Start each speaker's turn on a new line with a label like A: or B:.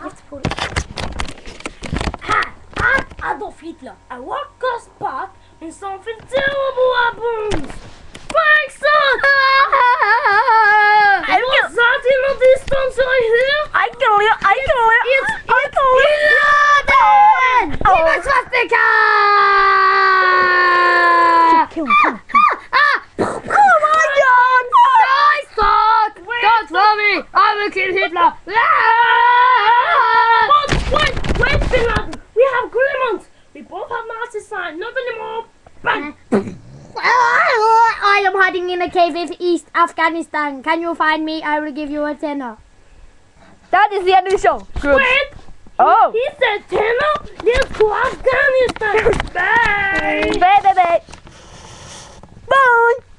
A: have to put it. Hi, I'm Adolf Hitler. I walk across the park and something terrible happens. Frank, son! What's that in the distance right here?
B: I kill you! I kill you! I kill you!
A: Leave a swastika!
B: Kill him!
A: Oh my God! I suck! Don't worry, I'm a kid Hitler. Wait, Bin Laden. We have agreement. We both have Nazi sign. Not anymore. Bang!
B: I am hiding in a cave in East Afghanistan. Can you find me? I will give you a tenner. That is the end of the show. Good.
A: Wait!
B: Oh!
A: He said tenner? Let's go Afghanistan! Bye!
B: Bye. Bye.